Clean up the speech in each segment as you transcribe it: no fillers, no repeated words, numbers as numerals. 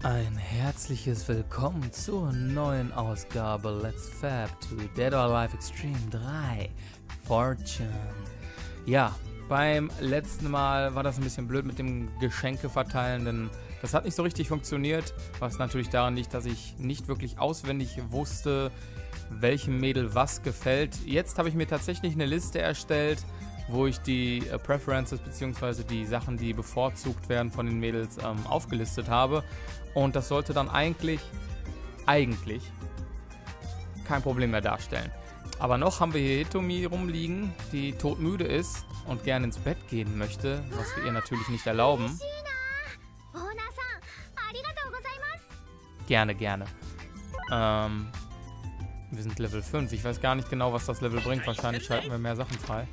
Ein herzliches Willkommen zur neuen Ausgabe Let's Fab to Dead or Alive Extreme 3 Fortune. Ja, beim letzten Mal war das ein bisschen blöd mit dem Geschenke verteilen, denn das hat nicht so richtig funktioniert, was natürlich daran liegt, dass ich nicht wirklich auswendig wusste, welchem Mädel was gefällt. Jetzt habe ich mir tatsächlich eine Liste erstellt, wo ich die Preferences bzw. die Sachen, die bevorzugt werden von den Mädels, aufgelistet habe. Und das sollte dann eigentlich kein Problem mehr darstellen. Aber noch haben wir hier Hitomi rumliegen, die todmüde ist und gerne ins Bett gehen möchte, was wir ihr natürlich nicht erlauben. Gerne. Wir sind Level 5. Ich weiß gar nicht genau, was das Level bringt. Wahrscheinlich schalten wir mehr Sachen frei.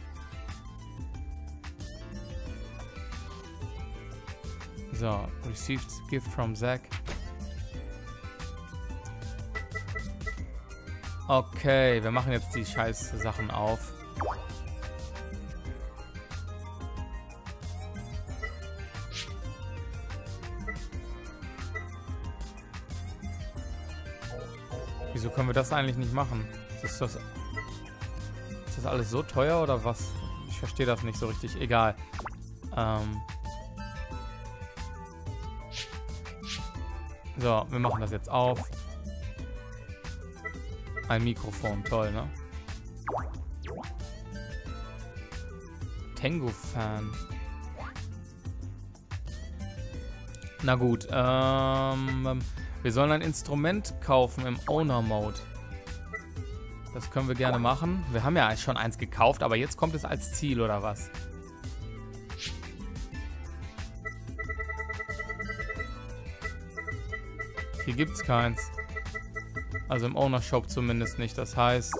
So, received gift from Zack. Okay, wir machen jetzt die scheiß Sachen auf. Wieso können wir das eigentlich nicht machen? Ist das alles so teuer oder was? Ich verstehe das nicht so richtig. Egal. So, wir machen das jetzt auf. Ein Mikrofon, toll, ne? Tengu-Fan. Na gut, wir sollen ein Instrument kaufen im Owner-Mode. Das können wir gerne machen. Wir haben ja schon eins gekauft, aber jetzt kommt es als Ziel, oder was? Hier gibt es keins. Also im Owner-Shop zumindest nicht. Das heißt,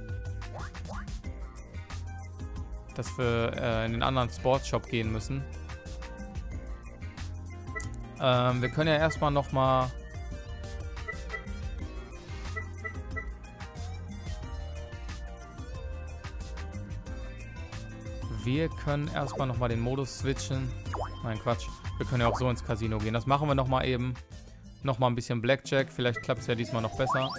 dass wir in den anderen Sports-Shop gehen müssen. Wir können ja erstmal nochmal... Wir können erstmal nochmal den Modus switchen. Nein, Quatsch. Wir können ja auch so ins Casino gehen. Das machen wir nochmal eben. Nochmal ein bisschen Blackjack. Vielleicht klappt es ja diesmal noch besser.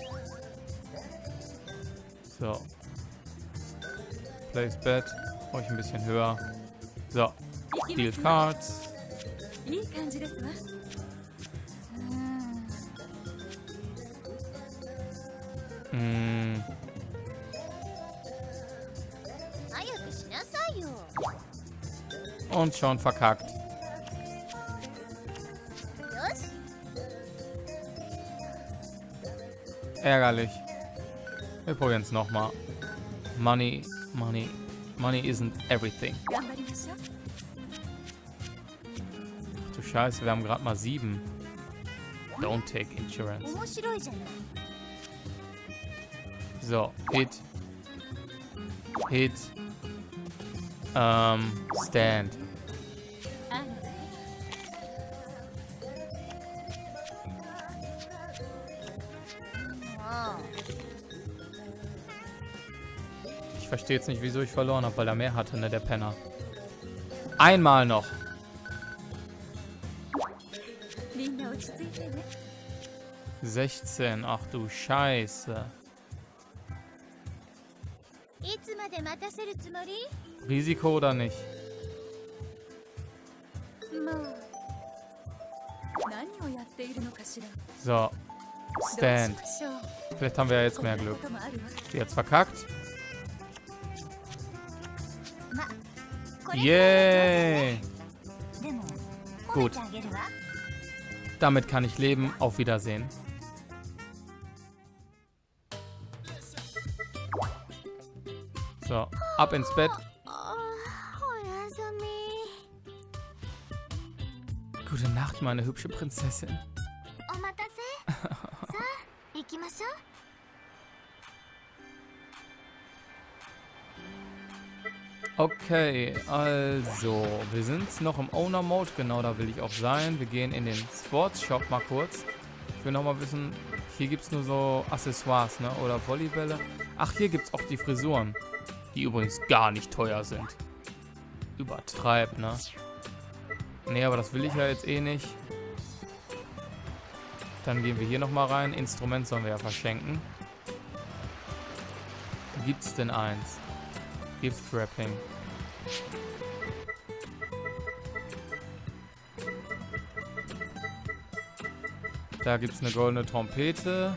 So. Place Bet. Brauche ich ein bisschen höher. So. Deal Cards. Und schon verkackt. Ärgerlich. Wir probieren es nochmal. Money isn't everything. Ach du Scheiße, wir haben gerade mal 7. Don't take insurance. So, Hit. Stand. Ich verstehe jetzt nicht, wieso ich verloren habe, weil er mehr hatte, ne, der Penner. Einmal noch. $16, ach du Scheiße. Risiko oder nicht? So. Stand. Vielleicht haben wir ja jetzt mehr Glück. Jetzt verkackt. Yay! Gut. Damit kann ich leben. Auf Wiedersehen. So, ab ins Bett. Gute Nacht, meine hübsche Prinzessin. Okay, also, wir sind noch im Owner-Mode, genau, da will ich auch sein. Wir gehen in den Sports-Shop mal kurz. Ich will nochmal wissen, hier gibt es nur so Accessoires, ne, oder Volleybälle. Ach, hier gibt es auch die Frisuren, die übrigens gar nicht teuer sind. Übertreibt, ne. Nee, aber das will ich ja jetzt eh nicht. Dann gehen wir hier nochmal rein. Instrument sollen wir ja verschenken. Gibt es denn eins? Gift Wrapping. Da gibt es eine goldene Trompete.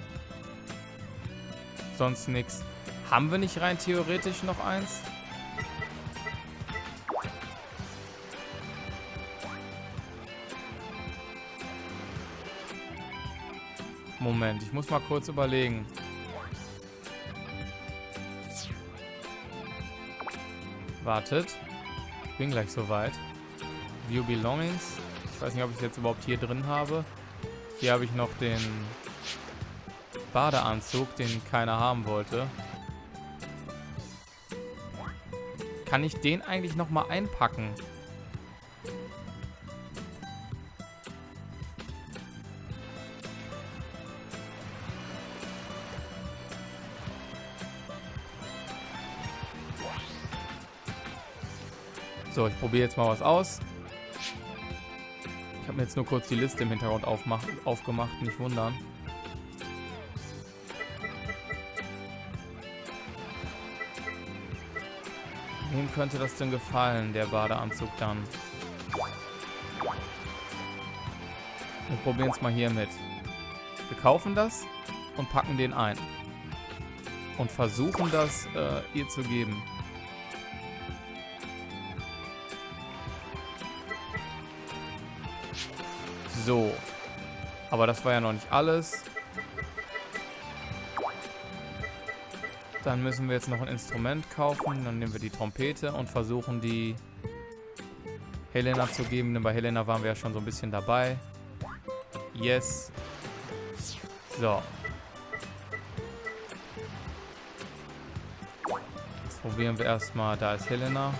Sonst nichts. Haben wir nicht rein theoretisch noch eins? Moment, ich muss mal kurz überlegen. Wartet. Ich bin gleich soweit. View Belongings. Ich weiß nicht, ob ich es jetzt überhaupt hier drin habe. Hier habe ich noch den Badeanzug, den keiner haben wollte. Kann ich den eigentlich nochmal einpacken? So, ich probiere jetzt mal was aus. Ich habe mir jetzt nur kurz die Liste im Hintergrund aufgemacht, nicht wundern. Wem könnte das denn gefallen, der Badeanzug dann? Wir probieren es mal hier mit. Wir kaufen das und packen den ein. Und versuchen das ihr zu geben. So. Aber das war ja noch nicht alles. Dann müssen wir jetzt noch ein Instrument kaufen. Dann nehmen wir die Trompete und versuchen die Helena zu geben. Denn bei Helena waren wir ja schon so ein bisschen dabei. Yes. So. Jetzt probieren wir erstmal. Da ist Helena.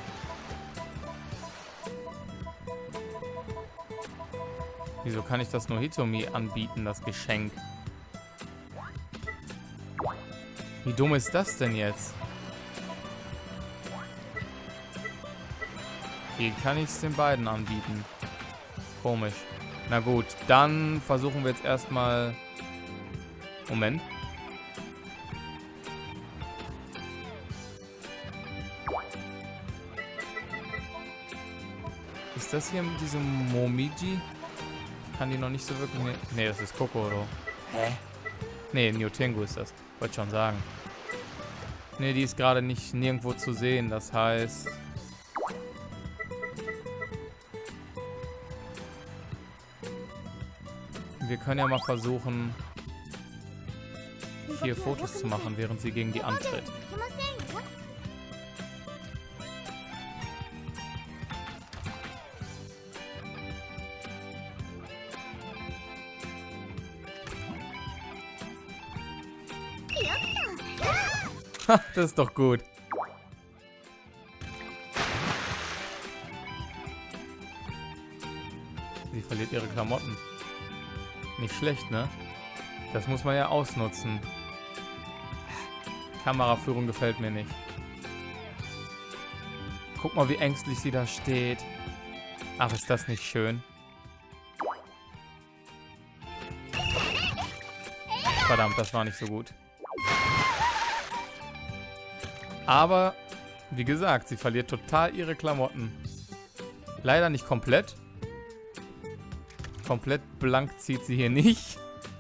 Wieso kann ich das nur Hitomi anbieten, das Geschenk? Wie dumm ist das denn jetzt? Hier kann ich es den beiden anbieten. Komisch. Na gut, dann versuchen wir jetzt erstmal... Moment. Ist das hier mit diesem Momiji? Ich kann die noch nicht so wirklich... Nee, das ist Kokoro. Hä? Nee, Nyotengu ist das. Wollte schon sagen. Nee, die ist gerade nicht nirgendwo zu sehen. Das heißt... Wir können ja mal versuchen, hier Fotos zu machen, während sie gegen die antritt. Das ist doch gut. Sie verliert ihre Klamotten. Nicht schlecht, ne? Das muss man ja ausnutzen. Kameraführung gefällt mir nicht. Guck mal, wie ängstlich sie da steht. Ach, ist das nicht schön? Verdammt, das war nicht so gut. Aber, wie gesagt, sie verliert total ihre Klamotten. Leider nicht komplett. Komplett blank zieht sie hier nicht.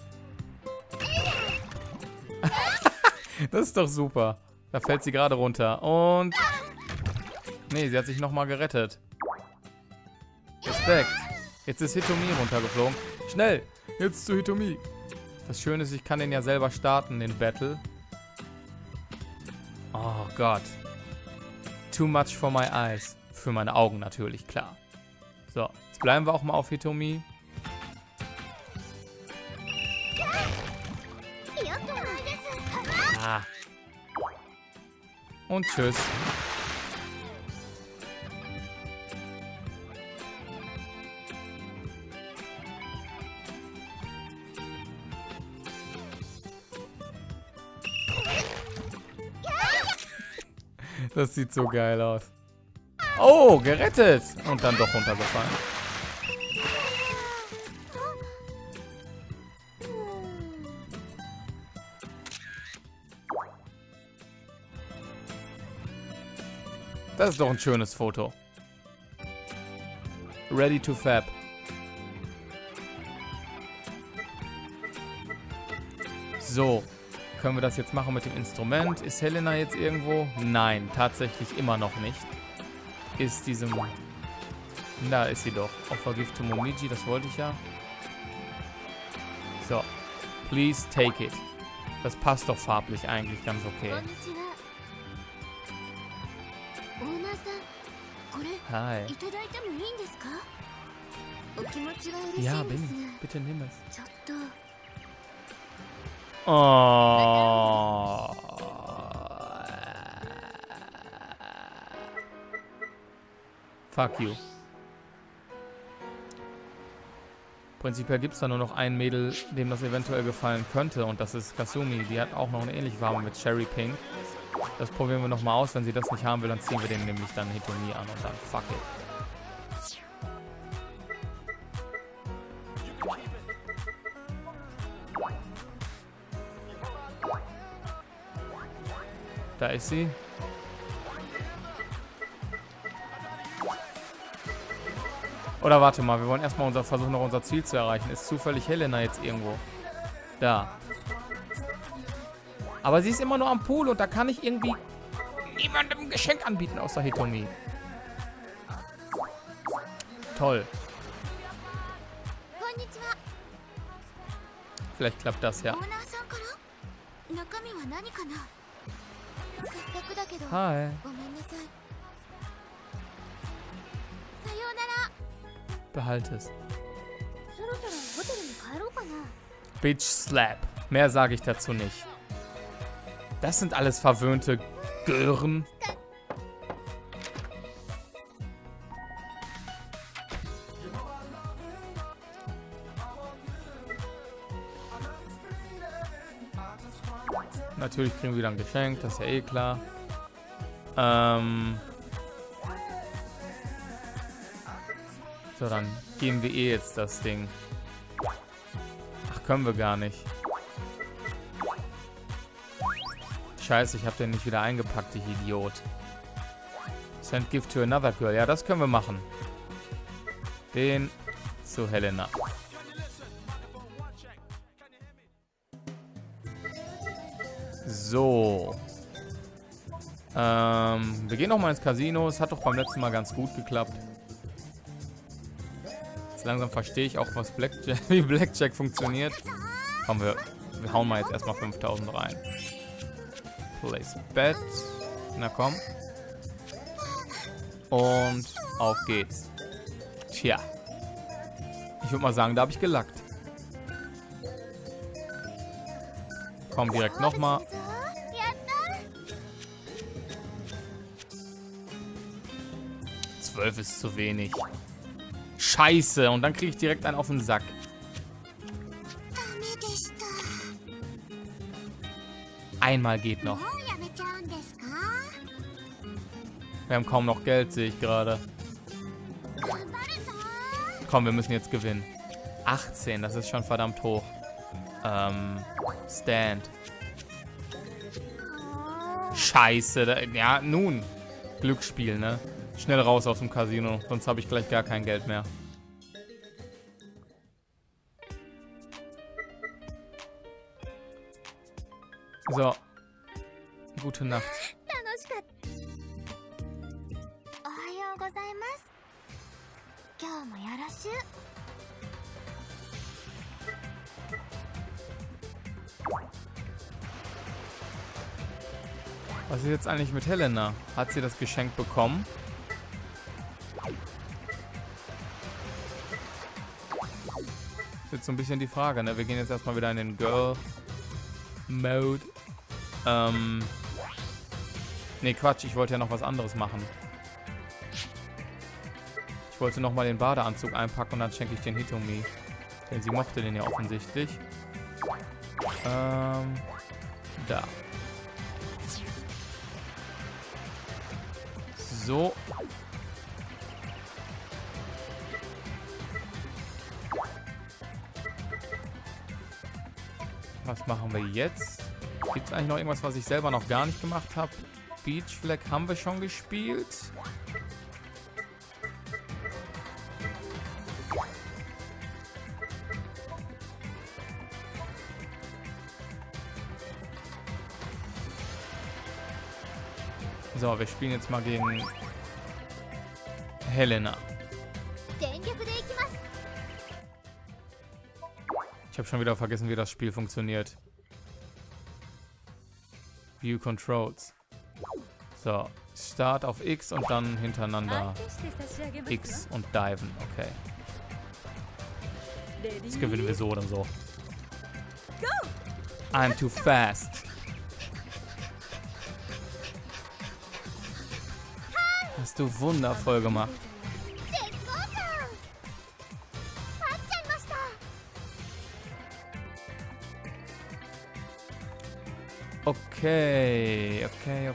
Das ist doch super. Da fällt sie gerade runter. Und... Nee, sie hat sich nochmal gerettet. Respekt. Jetzt ist Hitomi runtergeflogen. Schnell, jetzt zu Hitomi. Das Schöne ist, ich kann den ja selber starten, den Battle. Oh Gott. Too much for my eyes. Für meine Augen natürlich, klar. So, jetzt bleiben wir auch mal auf Hitomi. Ah. Und tschüss. Das sieht so geil aus. Oh, gerettet! Und dann doch runtergefallen. Das ist doch ein schönes Foto. Ready to fab. So. Können wir das jetzt machen mit dem Instrument? Ist Helena jetzt irgendwo? Nein, tatsächlich immer noch nicht. Ist diesem... Da ist sie doch. Offer Gift to Momiji, das wollte ich ja. So. Please take it. Das passt doch farblich eigentlich ganz okay. Hi. Ja, bitte nimm es. Oh. Fuck you. Prinzipiell gibt es da nur noch ein Mädel, dem das eventuell gefallen könnte. Und das ist Kasumi. Die hat auch noch eine ähnliche Farbe mit Cherry Pink. Das probieren wir nochmal aus. Wenn sie das nicht haben will, dann ziehen wir den nämlich dann Hitomi an. Und dann fuck it. Da ist sie. Oder warte mal, wir wollen erstmal versuchen, noch unser Ziel zu erreichen. Ist zufällig Helena jetzt irgendwo? Da. Aber sie ist immer nur am Pool und da kann ich irgendwie niemandem ein Geschenk anbieten, außer Hitomi. Toll. Vielleicht klappt das ja. Hi. Behalte es. Bitch Slap. Mehr sage ich dazu nicht. Das sind alles verwöhnte Gören. Natürlich kriegen wir wieder ein Geschenk, das ist ja eh klar. So, dann geben wir eh jetzt das Ding. Ach, können wir gar nicht. Scheiße, ich habe den nicht wieder eingepackt, ich Idiot. Send gift to another girl. Ja, das können wir machen. Den zu Helena. So. Wir gehen nochmal ins Casino. Es hat doch beim letzten Mal ganz gut geklappt. Jetzt langsam verstehe ich auch, wie Blackjack funktioniert. Komm, wir hauen mal jetzt erstmal 5000 rein. Place Bet. Na komm. Und auf geht's. Tja. Ich würde mal sagen, da habe ich gelackt. Komm, direkt nochmal. $12 ist zu wenig. Scheiße. Und dann kriege ich direkt einen auf den Sack. Einmal geht noch. Wir haben kaum noch Geld, sehe ich gerade. Komm, wir müssen jetzt gewinnen. 18, das ist schon verdammt hoch. Stand. Scheiße. Ja, nun. Glücksspiel, ne? Schnell raus aus dem Casino, sonst habe ich gleich gar kein Geld mehr. So. Gute Nacht. Was ist jetzt eigentlich mit Helena? Hat sie das Geschenk bekommen? Das ist jetzt so ein bisschen die Frage, ne? Wir gehen jetzt erstmal wieder in den Girl-Mode. Ne, Quatsch, ich wollte ja noch was anderes machen. Ich wollte nochmal den Badeanzug einpacken und dann schenke ich den Hitomi. Denn sie mochte den ja offensichtlich. Da. So. Was machen wir jetzt? Gibt es eigentlich noch irgendwas, was ich selber noch gar nicht gemacht habe? Beach Flag haben wir schon gespielt. So, wir spielen jetzt mal gegen Helena. Ich habe schon wieder vergessen, wie das Spiel funktioniert. View Controls. So, Start auf X und dann hintereinander X und Diven. Okay. Das gewinnen wir so oder so. I'm too fast. Hast du wundervoll gemacht. Okay.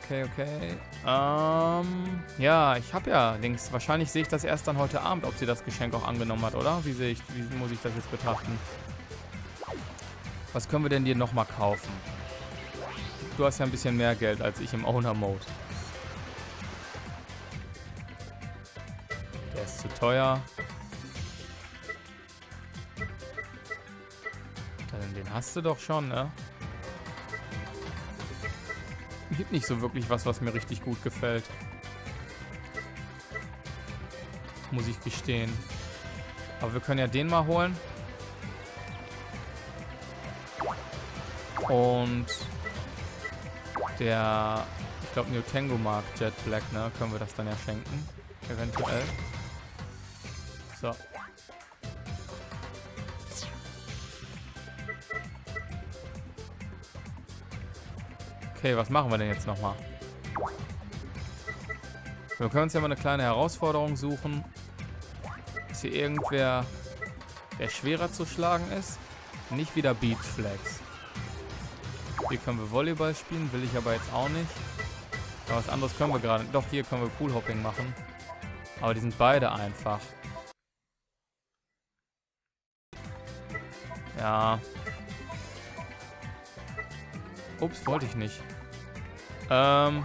Ja, ich habe ja links. Wahrscheinlich sehe ich das erst dann heute Abend, ob sie das Geschenk auch angenommen hat, oder? Wie muss ich das jetzt betrachten? Was können wir denn dir nochmal kaufen? Du hast ja ein bisschen mehr Geld als ich im Owner-Mode. Der ist zu teuer. Den hast du doch schon, ne? Gibt nicht so wirklich was mir richtig gut gefällt. Muss ich gestehen. Aber wir können ja den mal holen. Und der, ich glaube, New Tango mag Jet Black, ne? Können wir das dann ja schenken. Eventuell. So. Okay, was machen wir denn jetzt nochmal? Wir können uns ja mal eine kleine Herausforderung suchen. Ist hier irgendwer, der schwerer zu schlagen ist? Nicht wieder Beach Flags. Hier können wir Volleyball spielen, will ich aber jetzt auch nicht. Aber was anderes können wir gerade. Doch, hier können wir Poolhopping machen. Aber die sind beide einfach. Ja. Ups, wollte ich nicht. Warte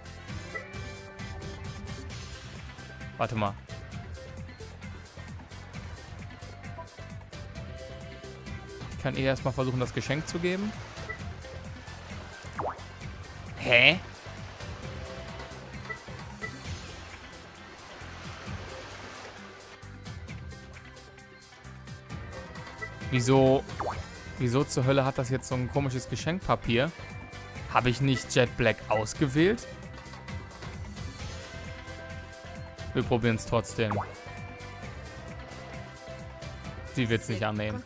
mal. Ich kann erstmal versuchen, das Geschenk zu geben. Hä? Wieso zur Hölle hat das jetzt so ein komisches Geschenkpapier? Habe ich nicht Jet Black ausgewählt? Wir probieren es trotzdem. Sie wird es nicht annehmen.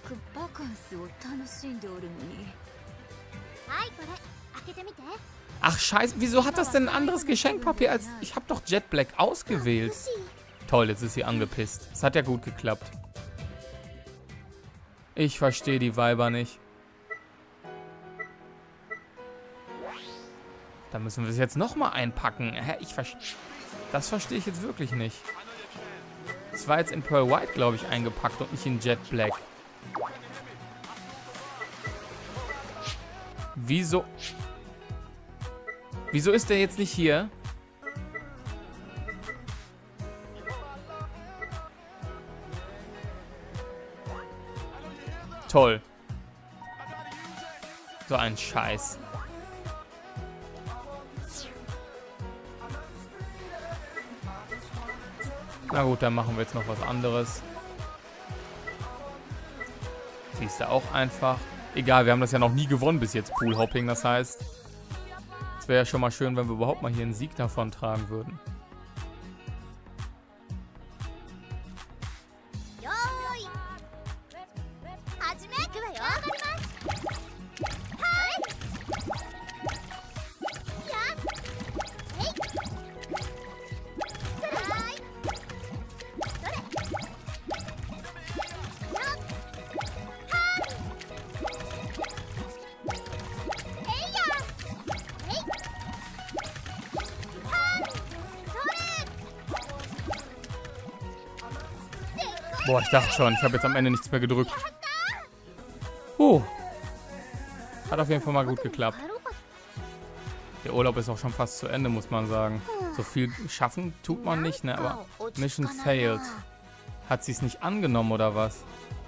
Ach scheiße, wieso hat das denn ein anderes Geschenkpapier als... Ich habe doch Jet Black ausgewählt. Toll, jetzt ist sie angepisst. Es hat ja gut geklappt. Ich verstehe die Weiber nicht. Da müssen wir es jetzt nochmal einpacken. Hä? Das verstehe ich jetzt wirklich nicht. Es war jetzt in Pearl White, glaube ich, eingepackt und nicht in Jet Black. Wieso? Wieso ist der jetzt nicht hier? Toll. So ein Scheiß. Na gut, dann machen wir jetzt noch was anderes. Siehst du auch einfach. Egal, wir haben das ja noch nie gewonnen bis jetzt, Poolhopping. Das heißt, es wäre ja schon mal schön, wenn wir überhaupt mal hier einen Sieg davon tragen würden. Boah, ich dachte schon, ich habe jetzt am Ende nichts mehr gedrückt. Hat auf jeden Fall mal gut geklappt. Der Urlaub ist auch schon fast zu Ende, muss man sagen. So viel schaffen tut man nicht, ne? Aber Mission failed. Hat sie es nicht angenommen, oder was?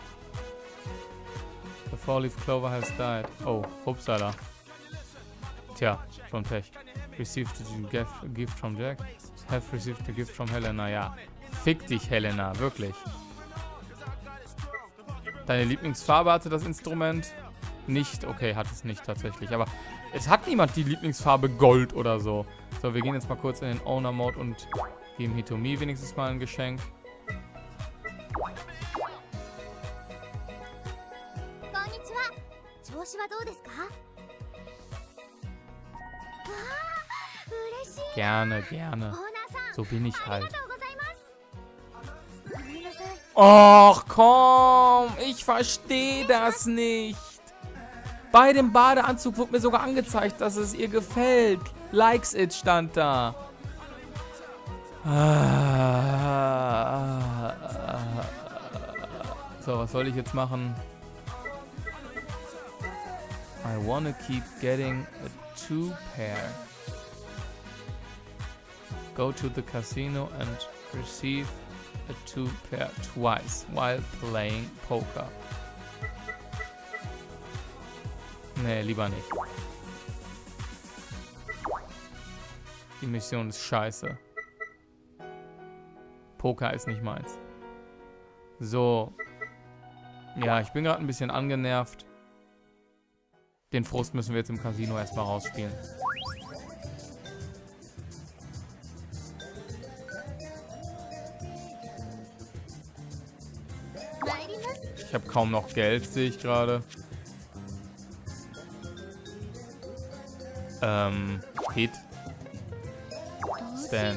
The four-leaf clover has died. Oh, upsala. Tja, schon Pech. Received a gift from Jack. Have received a gift from Helena. Ja, fick dich, Helena, wirklich. Deine Lieblingsfarbe hatte das Instrument? Nicht. Okay, hat es nicht tatsächlich. Aber es hat niemand die Lieblingsfarbe Gold oder so. So, wir gehen jetzt mal kurz in den Owner-Mode und geben Hitomi wenigstens mal ein Geschenk. Gerne, gerne. So bin ich halt. Och, komm. Ich verstehe das nicht. Bei dem Badeanzug wurde mir sogar angezeigt, dass es ihr gefällt. Likes it stand da. So, was soll ich jetzt machen? I wanna keep getting a two-pair. Go to the casino and receive a two-pair twice while playing poker. Nee, lieber nicht. Die Mission ist scheiße. Poker ist nicht meins. So. Ja, ich bin gerade ein bisschen angenervt. Den Frust müssen wir jetzt im Casino erstmal rausspielen. Ich habe kaum noch Geld, sehe ich gerade. Hit. Stand.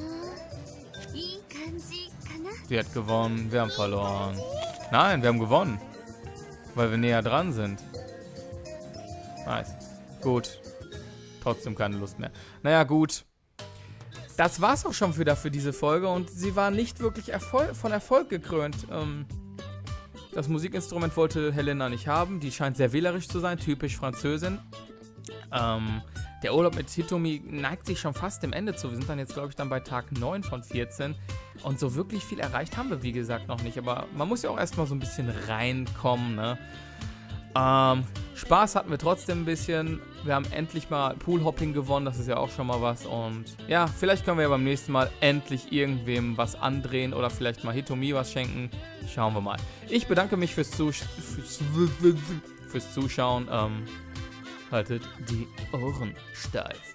Sie hat gewonnen, wir haben verloren. Nein, wir haben gewonnen. Weil wir näher dran sind. Nice. Gut. Trotzdem keine Lust mehr. Naja, gut. Das war's auch schon wieder für diese Folge und sie war nicht wirklich von Erfolg gekrönt. Das Musikinstrument wollte Helena nicht haben. Die scheint sehr wählerisch zu sein, typisch Französin. Der Urlaub mit Hitomi neigt sich schon fast dem Ende zu. Wir sind dann jetzt, glaube ich, dann bei Tag 9 von 14. Und so wirklich viel erreicht haben wir, wie gesagt, noch nicht. Aber man muss ja auch erstmal so ein bisschen reinkommen, ne? Spaß hatten wir trotzdem ein bisschen. Wir haben endlich mal Poolhopping gewonnen. Das ist ja auch schon mal was. Und ja, vielleicht können wir ja beim nächsten Mal endlich irgendwem was andrehen. Oder vielleicht mal Hitomi was schenken. Schauen wir mal. Ich bedanke mich fürs Zuschauen. Haltet die Ohren steif.